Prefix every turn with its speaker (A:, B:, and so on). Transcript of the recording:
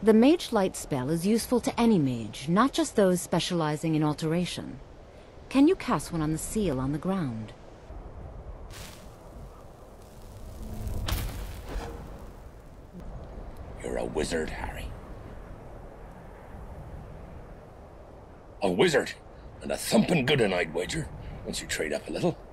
A: The Mage Light spell is useful to any mage, not just those specializing in alteration. Can you cast one on the seal on the ground?
B: You're a wizard, Harry. A wizard, and a thumping good, I'd wager, once you trade up a little.